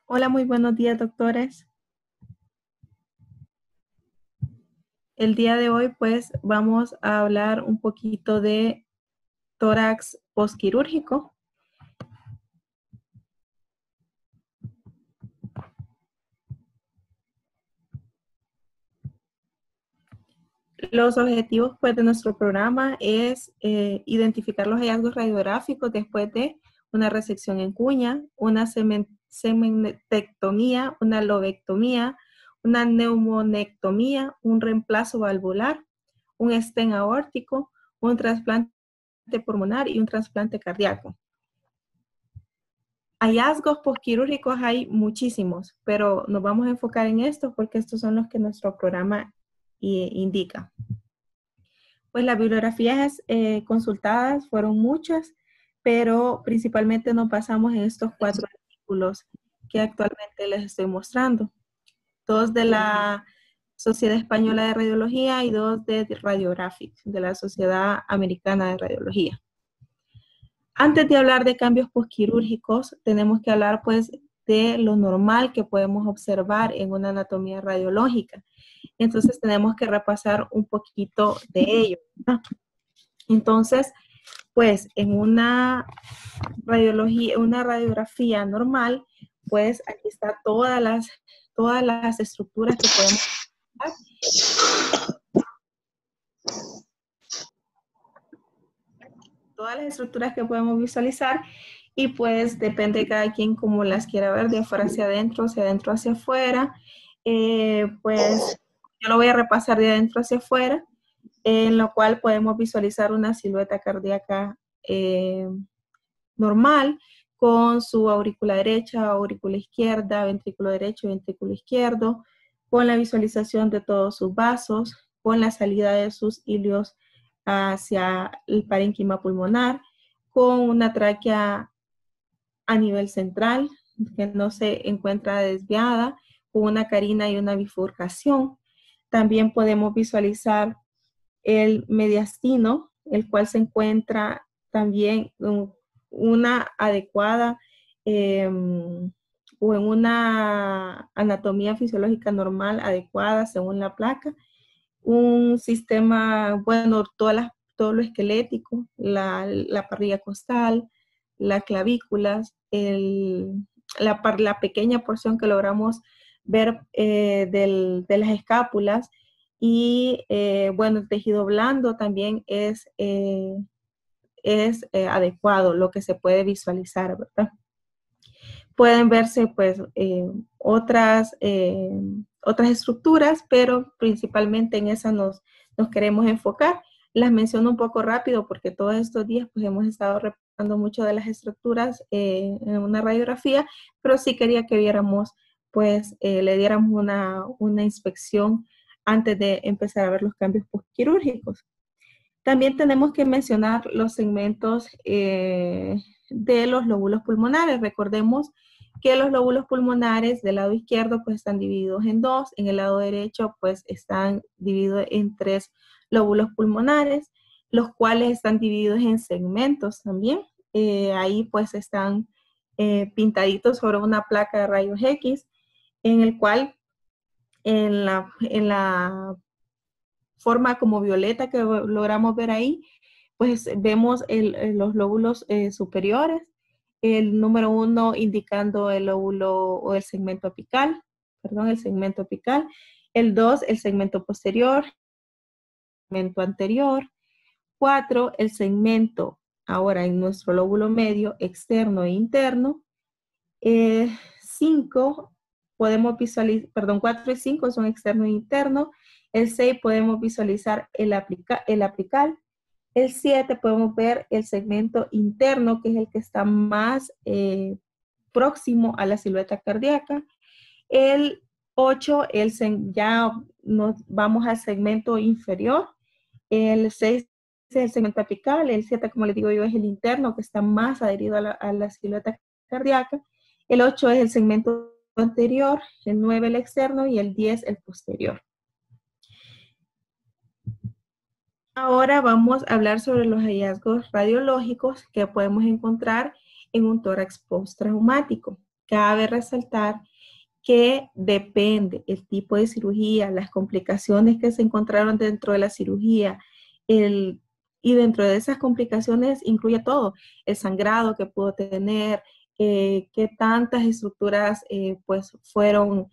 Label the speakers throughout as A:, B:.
A: Hola, muy buenos días, doctores. El día de hoy, pues, vamos a hablar un poquito de tórax posquirúrgico. Los objetivos, pues, de nuestro programa es identificar los hallazgos radiográficos después de una resección en cuña, una semenectomía, una lobectomía, una neumonectomía, un reemplazo valvular, un stent aórtico, un trasplante pulmonar y un trasplante cardíaco. Hallazgos posquirúrgicos hay muchísimos, pero nos vamos a enfocar en estos porque estos son los que nuestro programa indica. Pues las bibliografías consultadas fueron muchas, pero principalmente nos basamos en estos 4 artículos que actualmente les estoy mostrando. 2 de la Sociedad Española de Radiología y 2 de Radiographic, de la Sociedad Americana de Radiología. Antes de hablar de cambios posquirúrgicos, tenemos que hablar pues de lo normal que podemos observar en una anatomía radiológica. Entonces tenemos que repasar un poquito de ello, ¿no? Entonces, pues en una radiografía normal, pues aquí están todas las estructuras que podemos observar. Todas las estructuras que podemos visualizar y pues depende de cada quien como las quiera ver, de afuera hacia adentro hacia afuera. Pues yo lo voy a repasar de adentro hacia afuera, en lo cual podemos visualizar una silueta cardíaca normal con su aurícula derecha, aurícula izquierda, ventrículo derecho, ventrículo izquierdo, con la visualización de todos sus vasos, con la salida de sus hilios hacia el parénquima pulmonar, con una tráquea a nivel central que no se encuentra desviada, con una carina y una bifurcación. También podemos visualizar el mediastino, el cual se encuentra también en una adecuada o en una anatomía fisiológica normal adecuada según la placa. Un sistema, bueno, todo lo esquelético, la parrilla costal, las clavículas, la pequeña porción que logramos ver de las escápulas y, bueno, el tejido blando también es adecuado, lo que se puede visualizar, ¿verdad? Pueden verse, pues, otras estructuras, pero principalmente en esa nos queremos enfocar. Las menciono un poco rápido porque todos estos días, pues, hemos estado repasando mucho de las estructuras en una radiografía, pero sí quería que viéramos, pues, le diéramos una inspección antes de empezar a ver los cambios postquirúrgicos. También tenemos que mencionar los segmentos de los lóbulos pulmonares. Recordemos que los lóbulos pulmonares del lado izquierdo pues están divididos en 2, en el lado derecho pues están divididos en 3 lóbulos pulmonares, los cuales están divididos en segmentos también. Ahí pues están pintaditos sobre una placa de rayos X, en el cual en la forma como violeta que logramos ver ahí, pues vemos los lóbulos superiores, el número 1 indicando el lóbulo o el segmento apical, perdón, el segmento apical, el 2 el segmento posterior, el segmento anterior, 4 el segmento ahora en nuestro lóbulo medio externo e interno, 5 podemos visualizar, perdón, 4 y 5 son externo e interno, el 6 podemos visualizar el apical, el 7 podemos ver el segmento interno, que es el que está más próximo a la silueta cardíaca. El 8, ya nos vamos al segmento inferior. El 6 es el segmento apical. El 7, como les digo yo, es el interno, que está más adherido a la silueta cardíaca. El 8 es el segmento anterior, el 9 el externo y el 10 el posterior. Ahora vamos a hablar sobre los hallazgos radiológicos que podemos encontrar en un tórax postraumático. cabe resaltar que depende el tipo de cirugía, las complicaciones que se encontraron dentro de la cirugía, y dentro de esas complicaciones incluye todo, el sangrado que pudo tener, qué tantas estructuras pues fueron,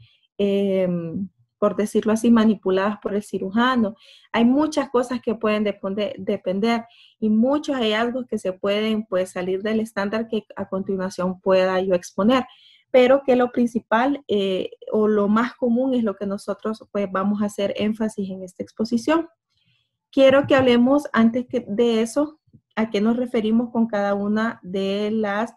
A: por decirlo así, manipuladas por el cirujano. Hay muchas cosas que pueden depender y muchos hallazgos que se pueden pues salir del estándar que a continuación pueda yo exponer, pero que lo principal o lo más común es lo que nosotros pues vamos a hacer énfasis en esta exposición. Quiero que hablemos antes de eso, a qué nos referimos con cada una de las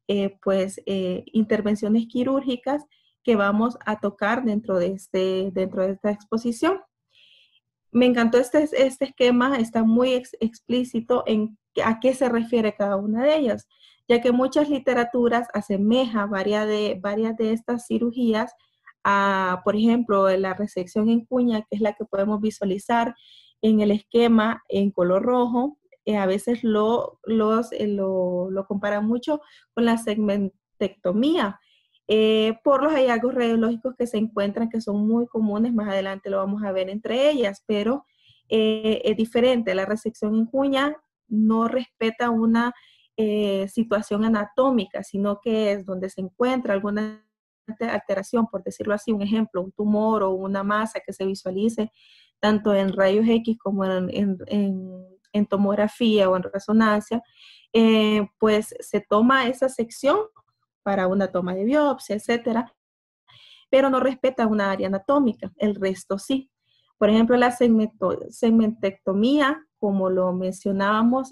A: intervenciones quirúrgicas que vamos a tocar dentro de esta exposición. Me encantó este esquema, está muy explícito en a qué se refiere cada una de ellas, ya que muchas literaturas asemejan varias de estas cirugías a, por ejemplo, la resección en cuña, que es la que podemos visualizar en el esquema en color rojo. A veces lo comparan mucho con la segmentectomía, por los hallazgos radiológicos que se encuentran, que son muy comunes. Más adelante lo vamos a ver entre ellas, pero es diferente. La resección en cuña no respeta una situación anatómica, sino que es donde se encuentra alguna alteración, por decirlo así, un ejemplo, un tumor o una masa que se visualice tanto en rayos X como en tomografía o en resonancia, pues se toma esa sección para una toma de biopsia, etcétera, pero no respeta una área anatómica, el resto sí. Por ejemplo, la segmentectomía, como lo mencionábamos,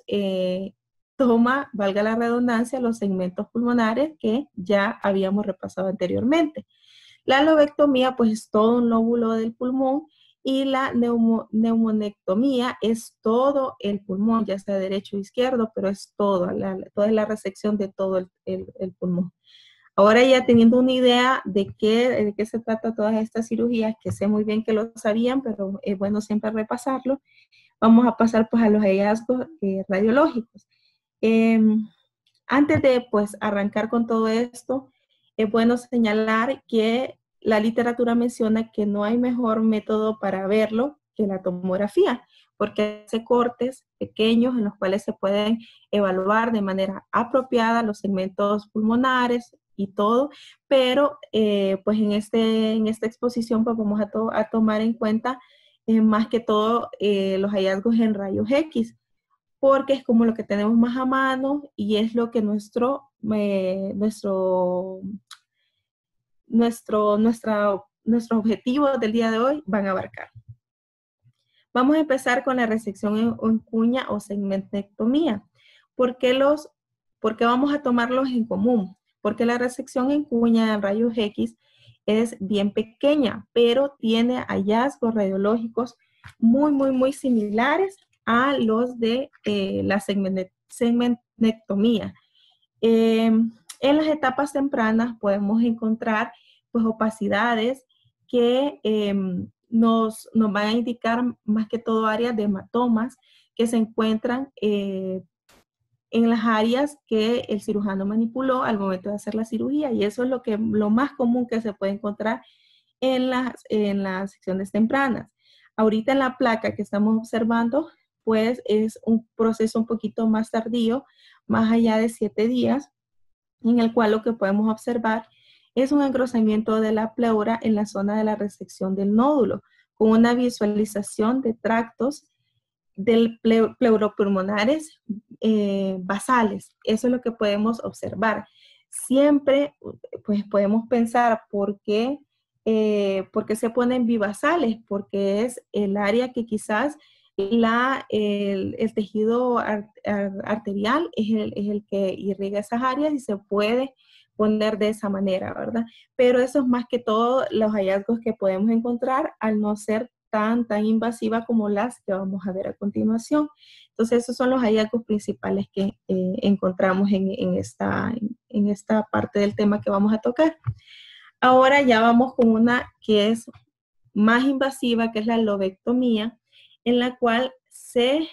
A: toma, valga la redundancia, los segmentos pulmonares que ya habíamos repasado anteriormente. La lobectomía, pues es todo un lóbulo del pulmón, y la neumonectomía es todo el pulmón, ya sea derecho o izquierdo, pero es toda la resección de todo el pulmón. Ahora ya teniendo una idea de qué se trata todas estas cirugías, que sé muy bien que lo sabían, pero es bueno siempre repasarlo, vamos a pasar pues a los hallazgos radiológicos. Antes de pues arrancar con todo esto, es bueno señalar que la literatura menciona que no hay mejor método para verlo que la tomografía, porque hace cortes pequeños en los cuales se pueden evaluar de manera apropiada los segmentos pulmonares y todo, pero pues en esta exposición pues vamos a tomar en cuenta más que todo los hallazgos en rayos X, porque es como lo que tenemos más a mano y es lo que nuestro objetivo del día de hoy van a abarcar. Vamos a empezar con la resección en cuña o segmentectomía. ¿Por qué vamos a tomarlos en común? Porque la resección en cuña en rayos X es bien pequeña, pero tiene hallazgos radiológicos muy, muy, muy similares a los de la segmentectomía. En las etapas tempranas podemos encontrar pues opacidades que nos van a indicar más que todo áreas de hematomas que se encuentran en las áreas que el cirujano manipuló al momento de hacer la cirugía, y eso es lo más común que se puede encontrar en las secciones tempranas. Ahorita en la placa que estamos observando, pues es un proceso un poquito más tardío, más allá de 7 días, en el cual lo que podemos observar es un engrosamiento de la pleura en la zona de la resección del nódulo, con una visualización de tractos del pleuropulmonares basales. Eso es lo que podemos observar. Siempre pues podemos pensar por qué se ponen bibasales, porque es el área que quizás el tejido arterial es el que irriga esas áreas y se puede poner de esa manera, ¿verdad? Pero eso es más que todo los hallazgos que podemos encontrar al no ser tan invasiva como las que vamos a ver a continuación. Entonces, esos son los hallazgos principales que encontramos en esta parte del tema que vamos a tocar. Ahora ya vamos con una que es más invasiva, que es la lobectomía, en la cual se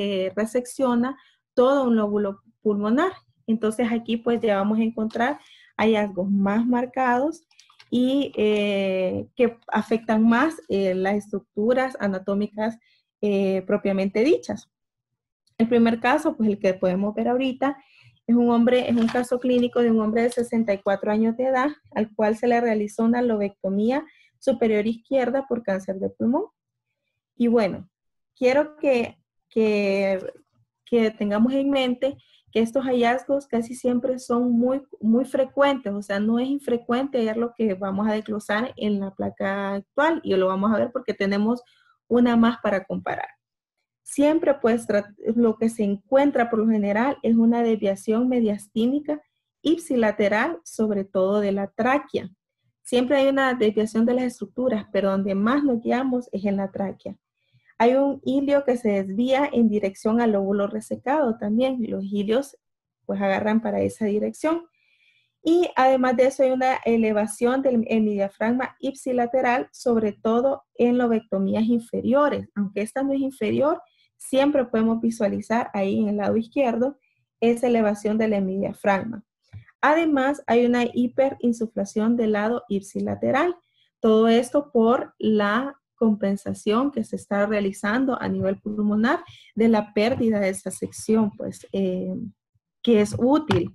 A: resecciona todo un lóbulo pulmonar. Entonces aquí pues ya vamos a encontrar hallazgos más marcados y que afectan más las estructuras anatómicas propiamente dichas. El primer caso, pues el que podemos ver ahorita, es un caso clínico de un hombre de 64 años de edad, al cual se le realizó una lobectomía superior izquierda por cáncer de pulmón. Y bueno, quiero que tengamos en mente que estos hallazgos casi siempre son muy frecuentes, o sea, no es infrecuente hallar lo que vamos a desglosar en la placa actual, y lo vamos a ver porque tenemos una más para comparar. Siempre, pues, lo que se encuentra por lo general es una desviación mediastínica ipsilateral, sobre todo de la tráquea. Siempre hay una desviación de las estructuras, pero donde más nos guiamos es en la tráquea. Hay un hilio que se desvía en dirección al lóbulo resecado también. Los hilios, pues, agarran para esa dirección. Y además de eso hay una elevación del diafragma ipsilateral, sobre todo en lobectomías inferiores. Aunque esta no es inferior, siempre podemos visualizar ahí en el lado izquierdo esa elevación del hemidiafragma. Además, hay una hiperinsuflación del lado ipsilateral. Todo esto por la compensación que se está realizando a nivel pulmonar de la pérdida de esa sección, pues, que es útil.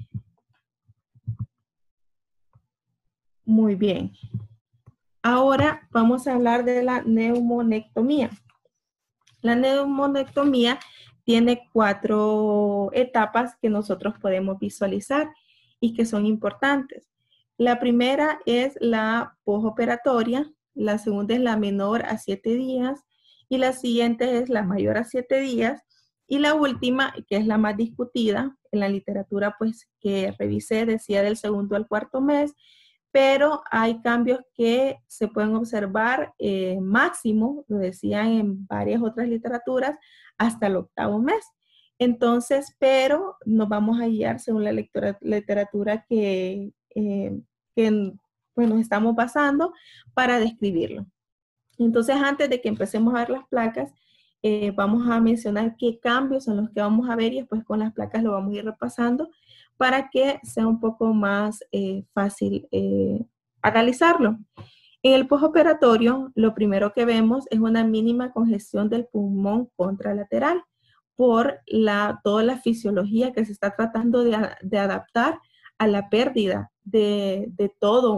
A: Muy bien. Ahora vamos a hablar de la neumonectomía. La neumonectomía tiene 4 etapas que nosotros podemos visualizar y que son importantes. La primera es la postoperatoria, la segunda es la menor a 7 días y la siguiente es la mayor a 7 días y la última, que es la más discutida en la literatura, pues, que revisé, decía del segundo al cuarto mes, pero hay cambios que se pueden observar máximo, lo decían en varias otras literaturas, hasta el 8º mes. Entonces, pero nos vamos a guiar según la literatura que pues, nos estamos basando para describirlo. Entonces, antes de que empecemos a ver las placas, vamos a mencionar qué cambios son los que vamos a ver y después con las placas lo vamos a ir repasando para que sea un poco más fácil analizarlo. En el postoperatorio, lo primero que vemos es una mínima congestión del pulmón contralateral por toda la fisiología que se está tratando de adaptar a la pérdida de todos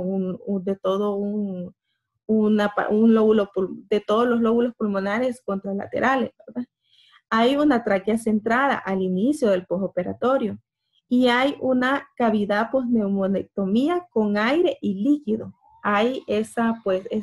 A: los lóbulos pulmonares contralaterales, ¿verdad? Hay una tráquea centrada al inicio del postoperatorio y hay una cavidad postneumonectomía con aire y líquido. Hay esos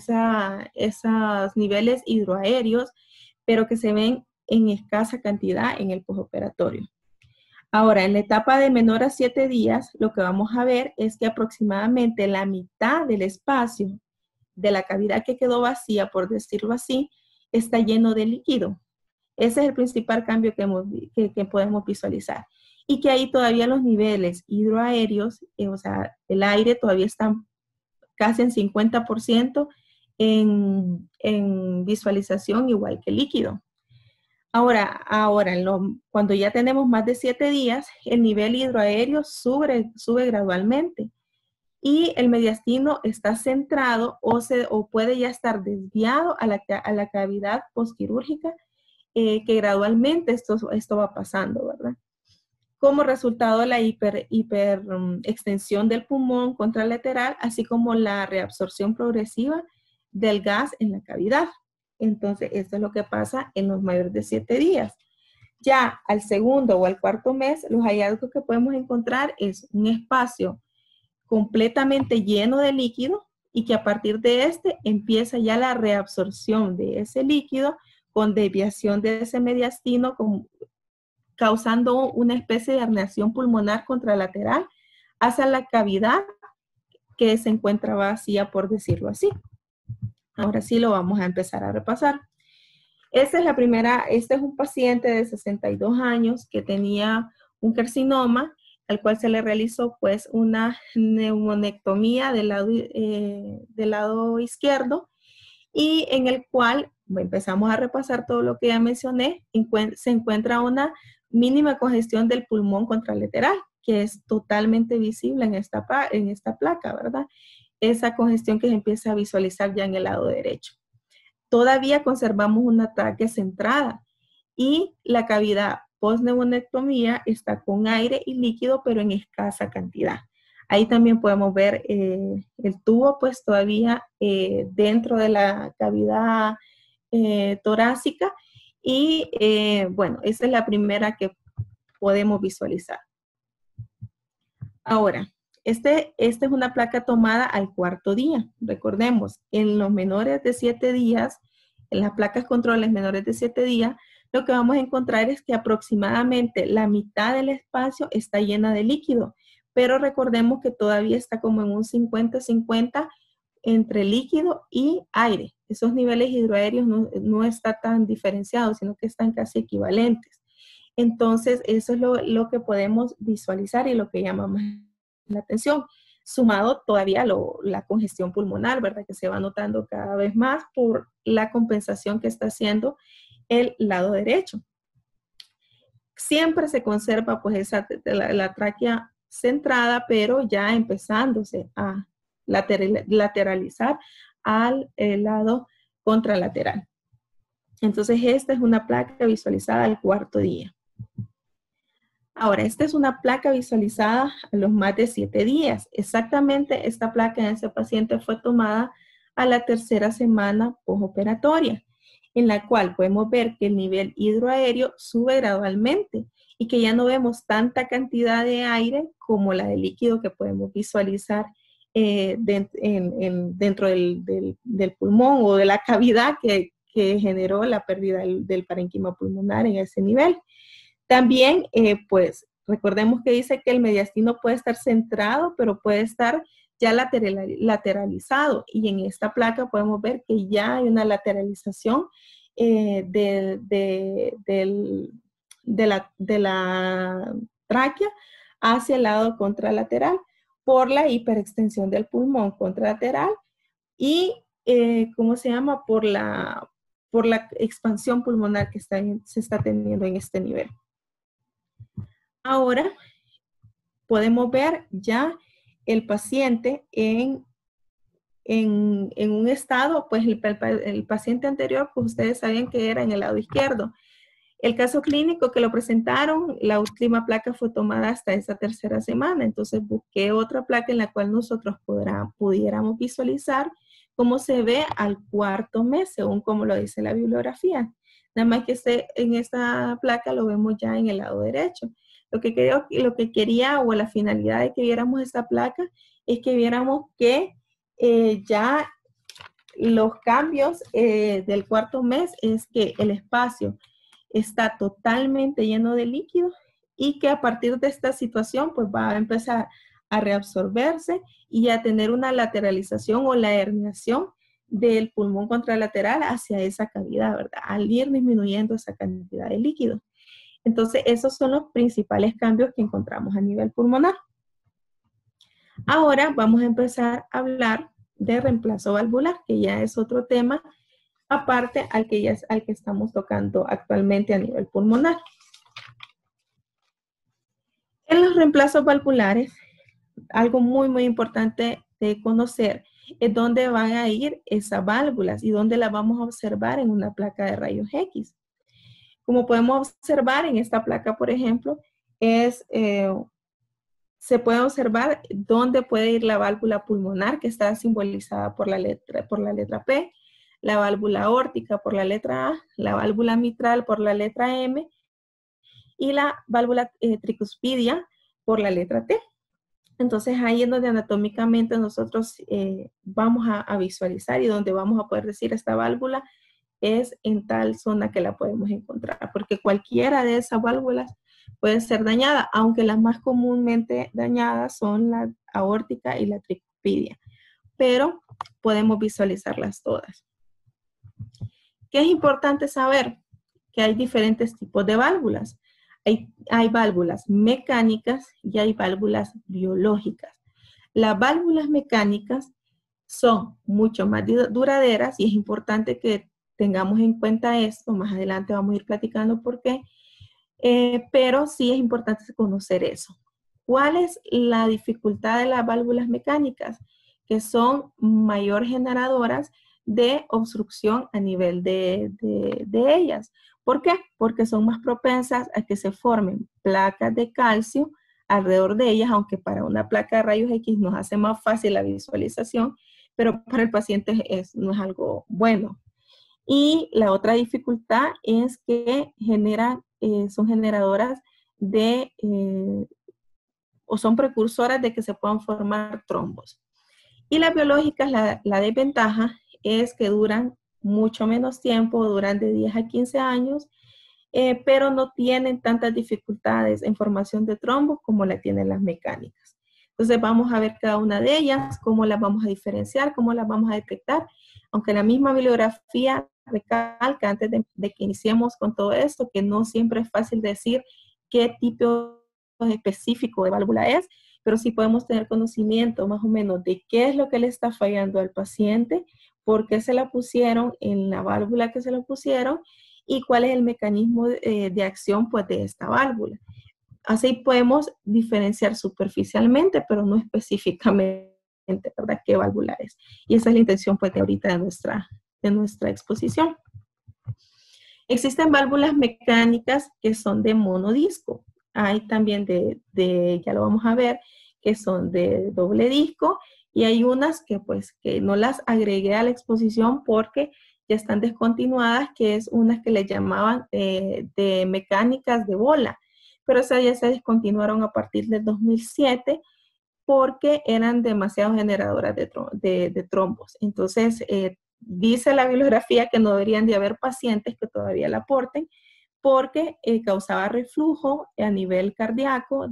A: niveles hidroaéreos, pero que se ven en escasa cantidad en el postoperatorio. Ahora, en la etapa de menor a 7 días, lo que vamos a ver es que aproximadamente la mitad del espacio de la cavidad que quedó vacía, por decirlo así, está lleno de líquido. Ese es el principal cambio que podemos visualizar. Y que ahí todavía los niveles hidroaéreos, o sea, el aire todavía está casi en 50% en visualización, igual que el líquido. Ahora cuando ya tenemos más de 7 días, el nivel hidroaéreo sube gradualmente y el mediastino está centrado o puede ya estar desviado a la cavidad postquirúrgica, que gradualmente esto va pasando, ¿verdad? Como resultado de la extensión del pulmón contralateral, así como la reabsorción progresiva del gas en la cavidad. Entonces, esto es lo que pasa en los mayores de 7 días. Ya al segundo o al cuarto mes, los hallazgos que podemos encontrar es un espacio completamente lleno de líquido y que a partir de este empieza ya la reabsorción de ese líquido con desviación de ese mediastino, causando una especie de herniación pulmonar contralateral hacia la cavidad que se encuentra vacía, por decirlo así. Ahora sí lo vamos a empezar a repasar. Esta es un paciente de 62 años que tenía un carcinoma, al cual se le realizó pues una neumonectomía del lado izquierdo y en el cual empezamos a repasar todo lo que ya mencioné. Se encuentra una mínima congestión del pulmón contralateral, que es totalmente visible en esta placa, ¿verdad? Esa congestión que se empieza a visualizar ya en el lado derecho. Todavía conservamos una tráquea centrada y la cavidad postneumonectomía está con aire y líquido, pero en escasa cantidad. Ahí también podemos ver el tubo, pues todavía dentro de la cavidad torácica. Y bueno, esa es la primera que podemos visualizar. Ahora, esta es una placa tomada al cuarto día. Recordemos, en los menores de 7 días, en las placas controles menores de 7 días, lo que vamos a encontrar es que aproximadamente la mitad del espacio está llena de líquido, pero recordemos que todavía está como en un 50-50 entre líquido y aire. Esos niveles hidroaéreos no están tan diferenciados, sino que están casi equivalentes. Entonces, eso es lo que podemos visualizar y lo que llama más la atención. Sumado todavía a la congestión pulmonar, ¿verdad? Que se va notando cada vez más por la compensación que está haciendo el lado derecho. Siempre se conserva pues la tráquea centrada, pero ya empezándose a lateralizar al lado contralateral. Entonces, esta es una placa visualizada al cuarto día. Ahora, esta es una placa visualizada a los más de 7 días. Exactamente, esta placa en ese paciente fue tomada a la tercera semana postoperatoria, en la cual podemos ver que el nivel hidroaéreo sube gradualmente y que ya no vemos tanta cantidad de aire como la de líquido que podemos visualizar dentro del pulmón o de la cavidad que generó la pérdida del parénquima pulmonar en ese nivel. También, pues, recordemos que dice que el mediastino puede estar centrado, pero puede estar ya lateralizado. Y en esta placa podemos ver que ya hay una lateralización de la tráquea hacia el lado contralateral por la hiperextensión del pulmón contralateral y, ¿cómo se llama? Por la expansión pulmonar que se está teniendo en este nivel. Ahora podemos ver ya el paciente en un estado, pues el paciente anterior, pues ustedes sabían que era en el lado izquierdo. El caso clínico que lo presentaron, la última placa fue tomada hasta esa tercera semana, entonces busqué otra placa en la cual nosotros pudiéramos visualizar cómo se ve al cuarto mes, según como lo dice la bibliografía. Nada más que en esta placa lo vemos ya en el lado derecho. Lo que quería o la finalidad de que viéramos esta placa es que viéramos que ya los cambios del cuarto mes es que el espacio está totalmente lleno de líquido y que a partir de esta situación pues va a empezar a reabsorberse y a tener una lateralización o la herniación del pulmón contralateral hacia esa cavidad, ¿verdad? Al ir disminuyendo esa cantidad de líquido. Entonces, esos son los principales cambios que encontramos a nivel pulmonar. Ahora vamos a empezar a hablar de reemplazo valvular, que ya es otro tema aparte al que estamos tocando actualmente a nivel pulmonar. En los reemplazos valvulares, algo muy, muy importante de conocer es dónde van a ir esas válvulas y dónde las vamos a observar en una placa de rayos X. Como podemos observar en esta placa, por ejemplo, se puede observar dónde puede ir la válvula pulmonar, que está simbolizada por la letra P, la válvula aórtica por la letra A, la válvula mitral por la letra M y la válvula tricuspidia por la letra T. Entonces ahí es donde anatómicamente nosotros vamos a visualizar y donde vamos a poder decir esta válvula es en tal zona que la podemos encontrar, porque cualquiera de esas válvulas puede ser dañada, aunque las más comúnmente dañadas son la aórtica y la tricuspidia, pero podemos visualizarlas todas. ¿Qué es importante saber? Que hay diferentes tipos de válvulas. Hay válvulas mecánicas y hay válvulas biológicas. Las válvulas mecánicas son mucho más duraderas y es importante que tengamos en cuenta esto. Más adelante vamos a ir platicando por qué. pero sí es importante conocer eso. ¿Cuál es la dificultad de las válvulas mecánicas? Que son mayor generadoras de obstrucción a nivel de ellas. ¿Por qué? Porque son más propensas a que se formen placas de calcio alrededor de ellas, aunque para una placa de rayos X nos hace más fácil la visualización, pero para el paciente no es algo bueno. Y la otra dificultad es que son generadoras o son precursoras de que se puedan formar trombos. Y las biológicas, la desventaja es que duran mucho menos tiempo, duran de 10 a 15 años, pero no tienen tantas dificultades en formación de trombos como la tienen las mecánicas. Entonces vamos a ver cada una de ellas, cómo las vamos a diferenciar, cómo las vamos a detectar, aunque la misma bibliografía recalca antes de que iniciemos con todo esto, que no siempre es fácil decir qué tipo específico de válvula es, pero sí podemos tener conocimiento más o menos de qué es lo que le está fallando al paciente, por qué se la pusieron en la válvula que se la pusieron y cuál es el mecanismo de acción pues, de esta válvula. Así podemos diferenciar superficialmente, pero no específicamente, ¿verdad? ¿Qué válvula es? Y esa es la intención pues, de ahorita de nuestra exposición. Existen válvulas mecánicas que son de monodisco. Hay también ya lo vamos a ver, que son de doble disco. Y hay unas que pues que no las agregué a la exposición porque ya están descontinuadas, que es unas que le llamaban de mecánicas de bola. Pero esas ya se descontinuaron a partir del 2007 porque eran demasiado generadoras de trombos. Entonces, dice la bibliografía que no deberían de haber pacientes que todavía la aporten porque causaba reflujo a nivel cardíaco,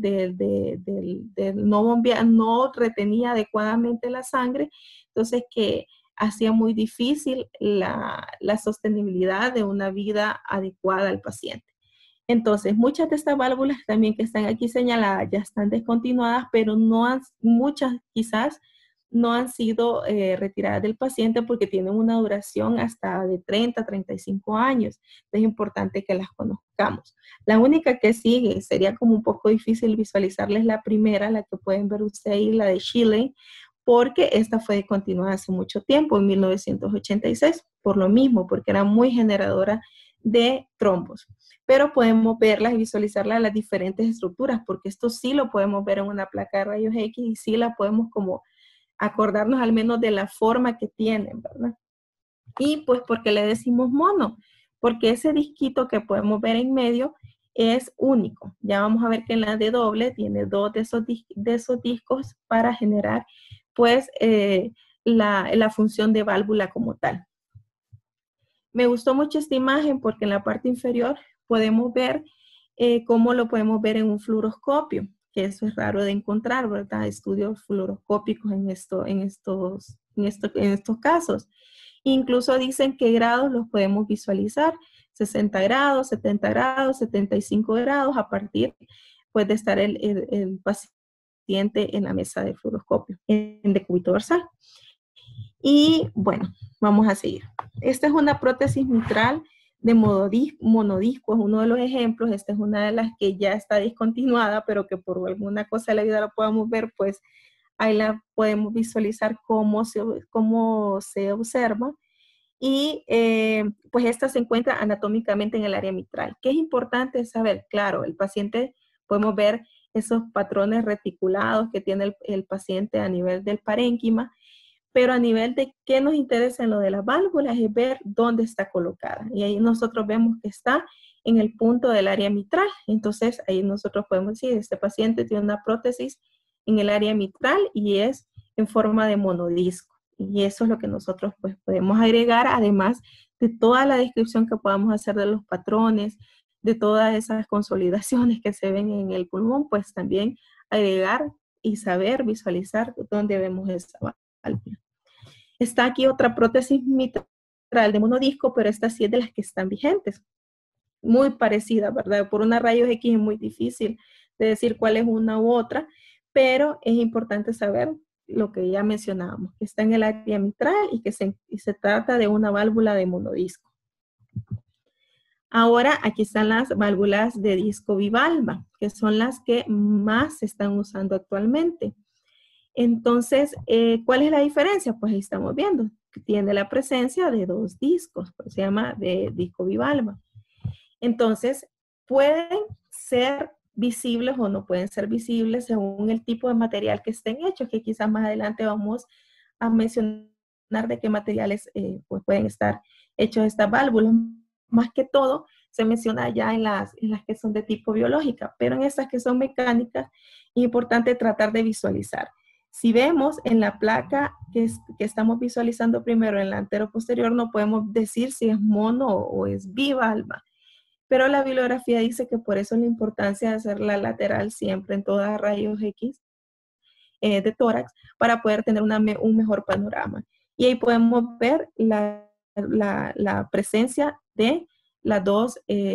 A: no retenía adecuadamente la sangre, entonces que hacía muy difícil la sostenibilidad de una vida adecuada al paciente. Entonces, muchas de estas válvulas también que están aquí señaladas ya están descontinuadas, pero muchas quizás no han sido retiradas del paciente porque tienen una duración hasta de 30 a 35 años. Es importante que las conozcamos. La única que sigue, sería como un poco difícil visualizarles la primera, la que pueden ver ustedes ahí, la de Chile, porque esta fue descontinuada hace mucho tiempo, en 1986, por lo mismo, porque era muy generadora de trombos. Pero podemos verlas y visualizarlas en las diferentes estructuras, porque esto sí lo podemos ver en una placa de rayos X y sí la podemos como acordarnos al menos de la forma que tienen, ¿verdad? Y pues, ¿por qué le decimos mono? Porque ese disquito que podemos ver en medio es único. Ya vamos a ver que en la de doble tiene dos de esos discos para generar, pues, la función de válvula como tal. Me gustó mucho esta imagen porque en la parte inferior podemos ver cómo lo podemos ver en un fluoroscopio, que eso es raro de encontrar, ¿verdad? Estudios fluoroscópicos en estos casos. Incluso dicen qué grados los podemos visualizar, 60 grados, 70 grados, 75 grados, a partir pues, de estar el paciente en la mesa de fluoroscopio, en decúbito dorsal. Y bueno, vamos a seguir. Esta es una prótesis mitral de monodisco, es uno de los ejemplos. Esta es una de las que ya está discontinuada, pero que por alguna cosa de la vida la podamos ver, pues ahí la podemos visualizar cómo se observa. Y pues esta se encuentra anatómicamente en el área mitral. ¿Qué es importante saber? Claro, el paciente, podemos ver esos patrones reticulados que tiene el paciente a nivel del parénquima, pero a nivel de qué nos interesa en lo de las válvulas es ver dónde está colocada. Y ahí nosotros vemos que está en el punto del área mitral. Entonces ahí nosotros podemos decir, este paciente tiene una prótesis en el área mitral y es en forma de monodisco. Y eso es lo que nosotros pues, podemos agregar, además de toda la descripción que podamos hacer de los patrones, de todas esas consolidaciones que se ven en el pulmón, pues también agregar y saber visualizar dónde vemos esa válvula. Está aquí otra prótesis mitral de monodisco, pero esta sí es de las que están vigentes. Muy parecida, ¿verdad? Por una rayos X es muy difícil de decir cuál es una u otra, pero es importante saber lo que ya mencionábamos, que está en el área mitral y que se trata de una válvula de monodisco. Ahora, aquí están las válvulas de disco bivalva, que son las que más se están usando actualmente. Entonces, ¿cuál es la diferencia? Pues ahí estamos viendo que tiene la presencia de dos discos, pues se llama de disco bivalva. Entonces, pueden ser visibles o no pueden ser visibles según el tipo de material que estén hechos, que quizás más adelante vamos a mencionar de qué materiales pues pueden estar hechos estas válvulas. Más que todo, se menciona ya en las que son de tipo biológica, pero en estas que son mecánicas, es importante tratar de visualizar. Si vemos en la placa que estamos visualizando primero en la antero-posterior, no podemos decir si es mono o es bivalva. Pero la bibliografía dice que por eso es la importancia de hacer la lateral siempre en todas rayos X de tórax para poder tener un mejor panorama. Y ahí podemos ver la presencia de las dos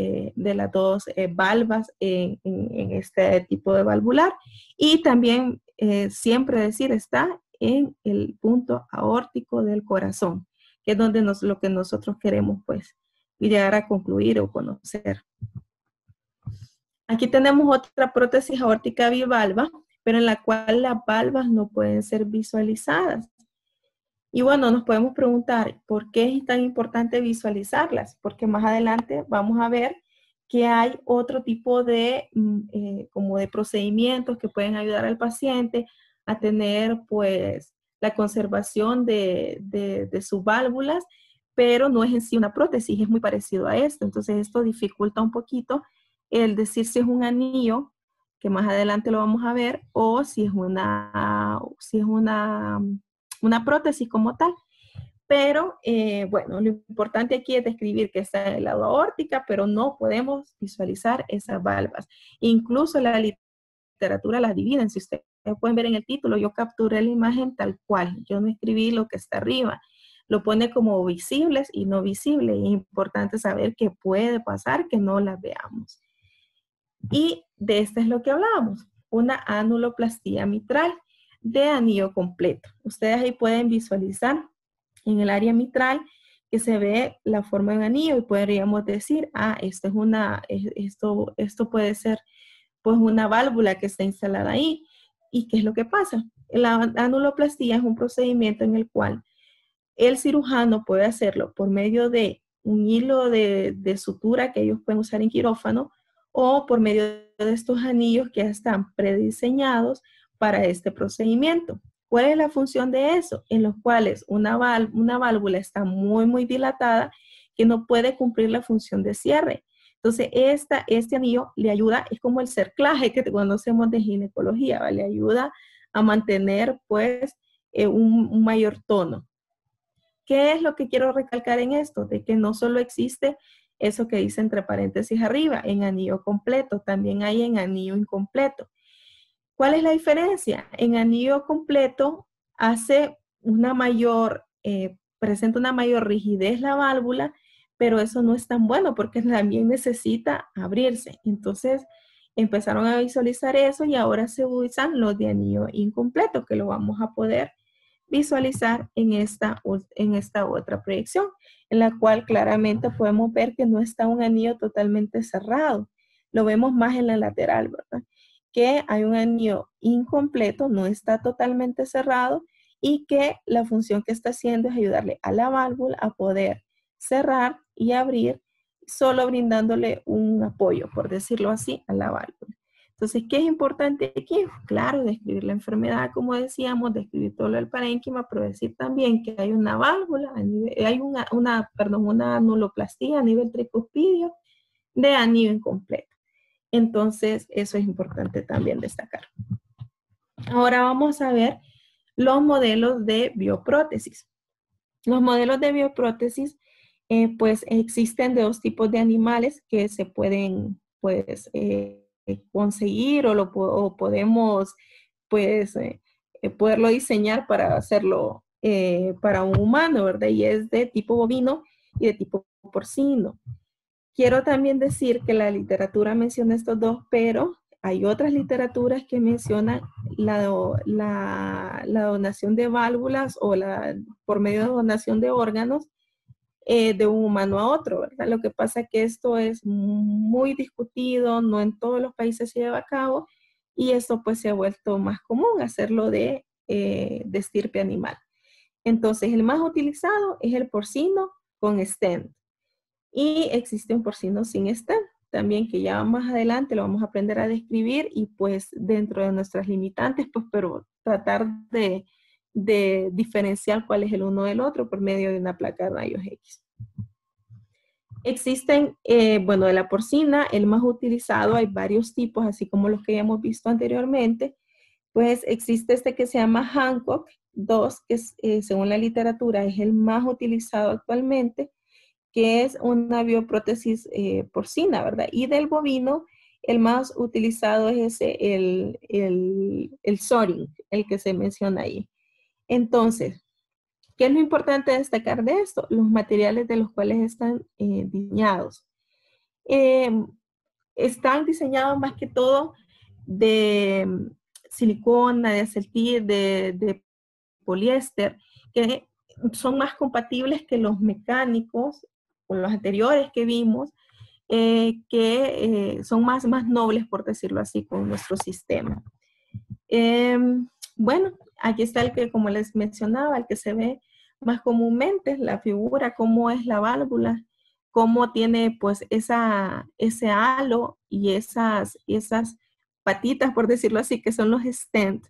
A: valvas en este tipo de valvular. Y también siempre decir está en el punto aórtico del corazón, que es donde lo que nosotros queremos pues llegar a concluir o conocer. Aquí tenemos otra prótesis aórtica bivalva, pero en la cual las valvas no pueden ser visualizadas. Y bueno, nos podemos preguntar, ¿por qué es tan importante visualizarlas? Porque más adelante vamos a ver que hay otro tipo de, como de procedimientos que pueden ayudar al paciente a tener, pues, la conservación de sus válvulas, pero no es en sí una prótesis, es muy parecido a esto. Entonces, esto dificulta un poquito el decir si es un anillo, que más adelante lo vamos a ver, o si es una prótesis como tal. Pero bueno, lo importante aquí es describir que está en el lado aórtica, pero no podemos visualizar esas valvas. Incluso la literatura las divide. Si ustedes pueden ver en el título, yo capturé la imagen tal cual. Yo no escribí lo que está arriba. Lo pone como visibles y no visibles. Es importante saber que puede pasar que no las veamos. Y de esto es lo que hablábamos, una anuloplastía mitral de anillo completo. Ustedes ahí pueden visualizar en el área mitral que se ve la forma de un anillo y podríamos decir, esto puede ser pues una válvula que está instalada ahí. ¿Y qué es lo que pasa? La anuloplastía es un procedimiento en el cual el cirujano puede hacerlo por medio de un hilo de sutura que ellos pueden usar en quirófano o por medio de estos anillos que ya están prediseñados para este procedimiento. ¿Cuál es la función de eso? En los cuales una válvula está muy, muy dilatada que no puede cumplir la función de cierre. Entonces, este anillo le ayuda, es como el cerclaje que conocemos de ginecología, ¿vale? Le ayuda a mantener, pues, un mayor tono. ¿Qué es lo que quiero recalcar en esto? De que no solo existe eso que dice entre paréntesis arriba, en anillo completo, también hay en anillo incompleto. ¿Cuál es la diferencia? En anillo completo presenta una mayor rigidez la válvula, pero eso no es tan bueno porque también necesita abrirse. Entonces empezaron a visualizar eso y ahora se usan los de anillo incompleto, que lo vamos a poder visualizar en esta otra proyección, en la cual claramente podemos ver que no está un anillo totalmente cerrado. Lo vemos más en la lateral, ¿verdad? Que hay un anillo incompleto, no está totalmente cerrado y que la función que está haciendo es ayudarle a la válvula a poder cerrar y abrir, solo brindándole un apoyo, por decirlo así, a la válvula. Entonces, ¿qué es importante aquí? Claro, describir la enfermedad, como decíamos, describir todo lo del parénquima, pero decir también que hay una válvula, hay una anuloplastía a nivel tricuspidio de anillo incompleto. Entonces, eso es importante también destacar. Ahora vamos a ver los modelos de bioprótesis. Los modelos de bioprótesis, pues existen de dos tipos de animales que se pueden, pues, conseguir o podemos, pues, poderlo diseñar para hacerlo para un humano, ¿verdad? Y es de tipo bovino y de tipo porcino. Quiero también decir que la literatura menciona estos dos, pero hay otras literaturas que mencionan la donación de válvulas o por medio de donación de órganos de un humano a otro, ¿verdad? Lo que pasa es que esto es muy discutido, no en todos los países se lleva a cabo, y esto pues se ha vuelto más común hacerlo de estirpe animal. Entonces, el más utilizado es el porcino con stent. Y existe un porcino sin stent también, que ya más adelante lo vamos a aprender a describir y pues dentro de nuestras limitantes, pues pero tratar de diferenciar cuál es el uno del otro por medio de una placa de rayos X. Existen, bueno, de la porcina, el más utilizado, hay varios tipos, así como los que ya hemos visto anteriormente. Pues existe este que se llama Hancock 2, que es, según la literatura es el más utilizado actualmente, que es una bioprótesis porcina, ¿verdad? Y del bovino, el más utilizado es ese, el Sorin, el que se menciona ahí. Entonces, ¿qué es lo importante de destacar de esto? Los materiales de los cuales están diseñados. Están diseñados más que todo de silicona, de acetil, de poliéster, que son más compatibles que los mecánicos o los anteriores que vimos, que son más nobles, por decirlo así, con nuestro sistema. Bueno, aquí está el que, como les mencionaba, el que se ve más comúnmente, la figura, cómo es la válvula, cómo tiene pues ese halo y esas patitas, por decirlo así, que son los stents.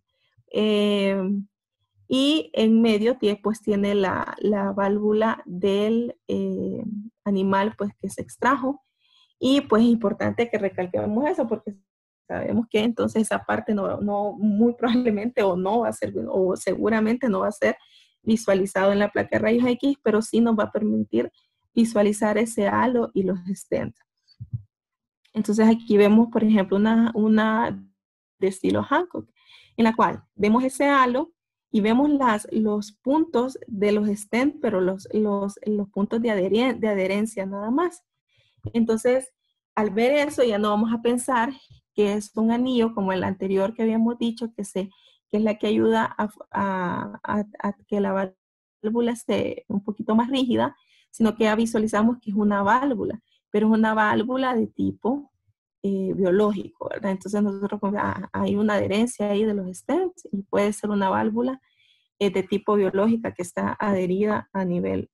A: Y en medio pues tiene la válvula del animal pues que se extrajo. Y pues es importante que recalquemos eso porque sabemos que entonces esa parte no muy probablemente o no va a ser, o seguramente no va a ser visualizado en la placa de rayos X, pero sí nos va a permitir visualizar ese halo y los stents. Entonces aquí vemos, por ejemplo, una de estilo Hancock, en la cual vemos ese halo y vemos los puntos de los stents, pero los puntos de adherencia nada más. Entonces, al ver eso, ya no vamos a pensar que es un anillo como el anterior que habíamos dicho, que es la que ayuda a que la válvula esté un poquito más rígida, sino que ya visualizamos que es una válvula, pero es una válvula de tipo biológico, ¿verdad? Entonces nosotros hay una adherencia ahí de los stents y puede ser una válvula de tipo biológica que está adherida a nivel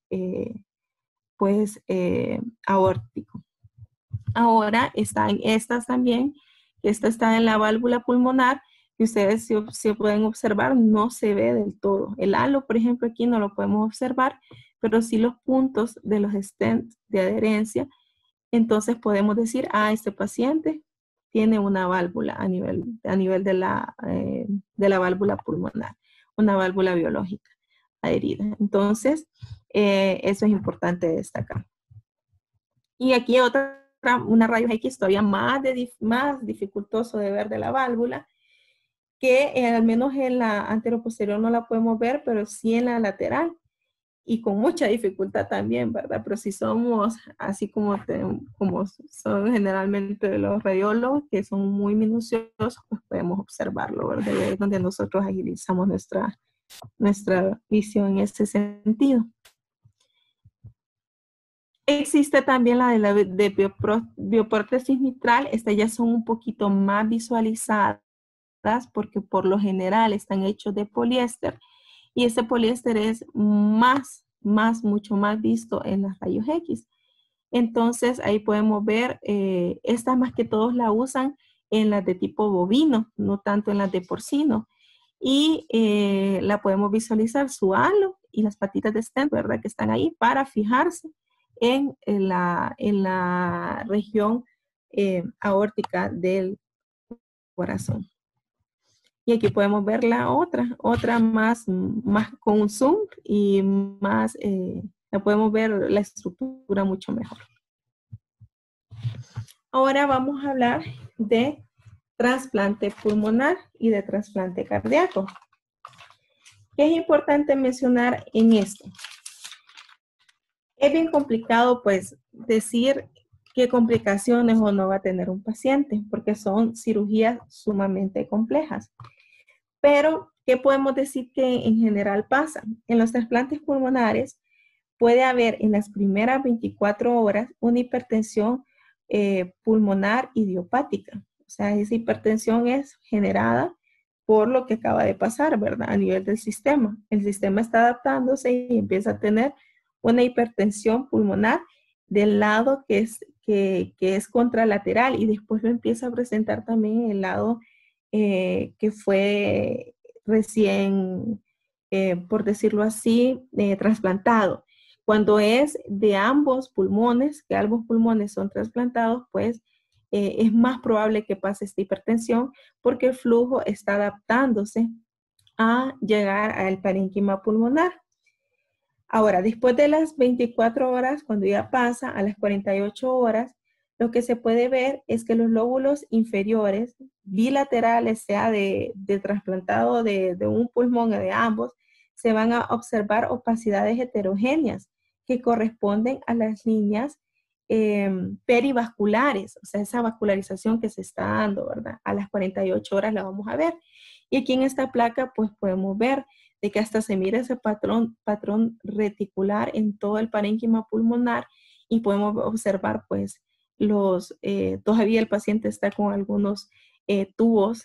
A: aórtico. Ahora están estas también, esta está en la válvula pulmonar, y ustedes si pueden observar, no se ve del todo. El halo, por ejemplo, aquí no lo podemos observar, pero sí los puntos de los stents de adherencia. Entonces podemos decir, este paciente tiene una válvula a nivel de la válvula pulmonar, una válvula biológica adherida. Entonces, eso es importante destacar. Y aquí una rayos X todavía más dificultoso de ver de la válvula, que al menos en la anteroposterior no la podemos ver, pero sí en la lateral y con mucha dificultad también, ¿verdad? Pero si somos así como son generalmente los radiólogos, que son muy minuciosos, pues podemos observarlo, ¿verdad? Y ahí es donde nosotros agilizamos nuestra visión en ese sentido. Existe también la de bioprótesis mitral. Estas ya son un poquito más visualizadas porque por lo general están hechos de poliéster y ese poliéster es mucho más visto en las rayos X. Entonces ahí podemos ver, estas más que todos la usan en las de tipo bovino, no tanto en las de porcino. Y la podemos visualizar su halo y las patitas de stent, ¿verdad? Que están ahí para fijarse en la región aórtica del corazón. Y aquí podemos ver la otra más con un zoom y más, la podemos ver la estructura mucho mejor. Ahora vamos a hablar de trasplante pulmonar y de trasplante cardíaco. ¿Qué es importante mencionar en esto? Es bien complicado, pues, decir qué complicaciones o no va a tener un paciente, porque son cirugías sumamente complejas. Pero, ¿qué podemos decir que en general pasa? En los trasplantes pulmonares, puede haber en las primeras 24 horas una hipertensión pulmonar idiopática. O sea, esa hipertensión es generada por lo que acaba de pasar, ¿verdad? A nivel del sistema. El sistema está adaptándose y empieza a tener una hipertensión pulmonar del lado que es contralateral y después lo empieza a presentar también en el lado que fue recién, por decirlo así, trasplantado. Cuando es de ambos pulmones, que ambos pulmones son trasplantados, pues es más probable que pase esta hipertensión porque el flujo está adaptándose a llegar al parénquima pulmonar. Ahora, después de las 24 horas, cuando ya pasa a las 48 horas, lo que se puede ver es que los lóbulos inferiores, bilaterales, sea de trasplantado de un pulmón o de ambos, se van a observar opacidades heterogéneas que corresponden a las líneas perivasculares, o sea, esa vascularización que se está dando, ¿verdad? A las 48 horas la vamos a ver. Y aquí en esta placa, pues podemos ver de que hasta se mira ese patrón reticular en todo el parénquima pulmonar y podemos observar, pues, todavía el paciente está con algunos tubos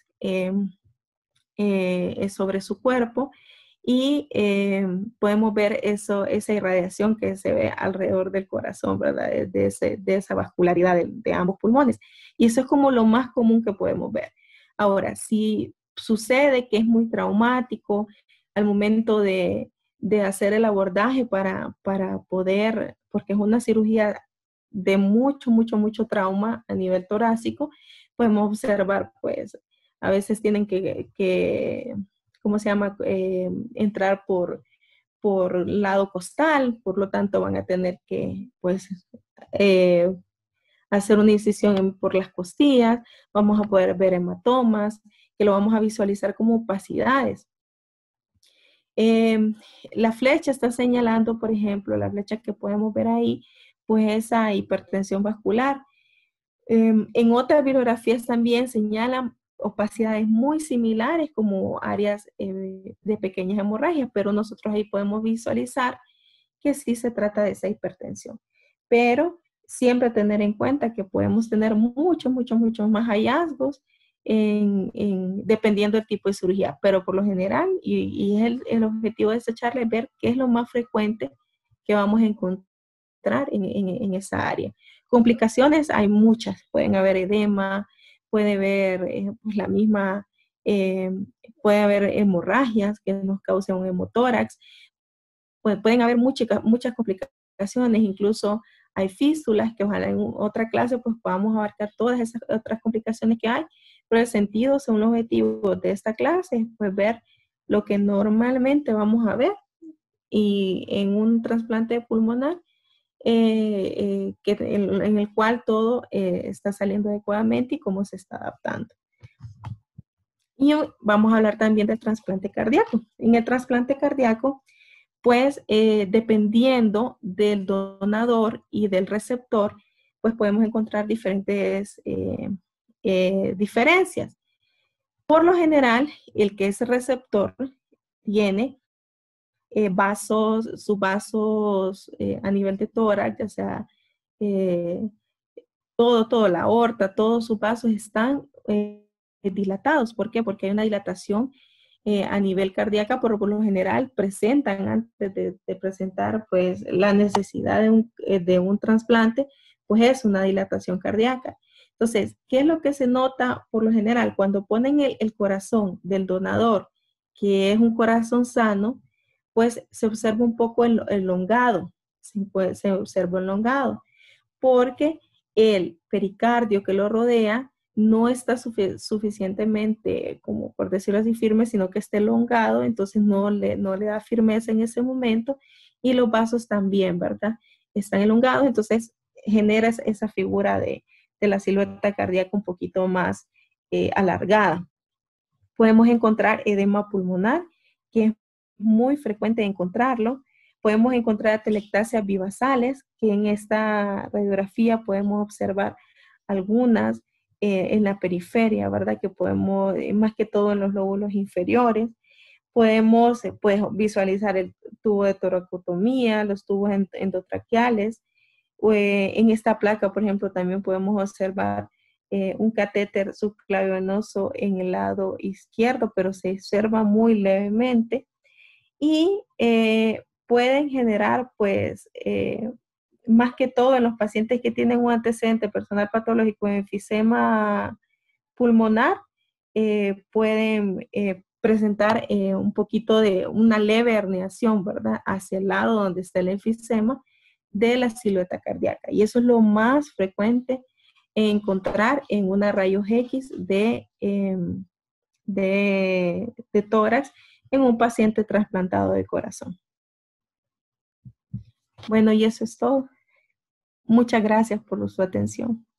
A: sobre su cuerpo y podemos ver esa irradiación que se ve alrededor del corazón, ¿verdad? De esa vascularidad de ambos pulmones. Y eso es como lo más común que podemos ver. Ahora, si sucede que es muy traumático al momento de hacer el abordaje para poder, porque es una cirugía de mucho trauma a nivel torácico, podemos observar, pues, a veces tienen que ¿cómo se llama? Entrar por lado costal, por lo tanto van a tener que, pues, hacer una incisión por las costillas, vamos a poder ver hematomas, que lo vamos a visualizar como opacidades. La flecha está señalando, por ejemplo, la flecha que podemos ver ahí, pues esa hipertensión vascular. En otras bibliografías también señalan opacidades muy similares como áreas de pequeñas hemorragias, pero nosotros ahí podemos visualizar que sí se trata de esa hipertensión. Pero siempre tener en cuenta que podemos tener muchos más hallazgos dependiendo del tipo de cirugía, pero por lo general, y es el objetivo de esta charla, es ver qué es lo más frecuente que vamos a encontrar en esa área. Complicaciones hay muchas, pueden haber edema, puede haber pues la misma, puede haber hemorragias que nos causen un hemotórax, pueden haber muchas complicaciones, incluso hay fístulas que ojalá en otra clase pues podamos abarcar todas esas otras complicaciones que hay, pero el sentido, según los objetivos de esta clase, es pues ver lo que normalmente vamos a ver y en un trasplante pulmonar en el cual todo está saliendo adecuadamente y cómo se está adaptando. Y hoy vamos a hablar también del trasplante cardíaco. En el trasplante cardíaco, pues dependiendo del donador y del receptor, pues podemos encontrar diferentes diferencias. Por lo general, el que es receptor tiene sus vasos a nivel de tórax, ya sea todo, la aorta, todos sus vasos están dilatados. ¿Por qué? Porque hay una dilatación a nivel cardíaca, por lo general presentan, antes de presentar pues la necesidad de un trasplante, pues es una dilatación cardíaca. Entonces, ¿qué es lo que se nota por lo general? Cuando ponen el corazón del donador, que es un corazón sano, pues se observa un poco elongado, se observa elongado, porque el pericardio que lo rodea no está suficientemente, como por decirlo así, firme, sino que está elongado, entonces no le da firmeza en ese momento, y los vasos también, ¿verdad? Están elongados, entonces genera esa figura de la silueta cardíaca un poquito más alargada. Podemos encontrar edema pulmonar, que es muy frecuente encontrarlo. Podemos encontrar atelectasias vivasales, que en esta radiografía podemos observar algunas en la periferia, ¿verdad? Que podemos, más que todo en los lóbulos inferiores. podemos pues, visualizar el tubo de toracotomía, los tubos endotraqueales. En esta placa, por ejemplo, también podemos observar un catéter subclavivenoso en el lado izquierdo, pero se observa muy levemente. Y pueden generar, pues, más que todo en los pacientes que tienen un antecedente personal patológico de enfisema pulmonar, pueden presentar un poquito de una leve herniación, ¿verdad? Hacia el lado donde está el enfisema de la silueta cardíaca. Y eso es lo más frecuente encontrar en una rayos X de tórax en un paciente trasplantado de corazón. Bueno, y eso es todo. Muchas gracias por su atención.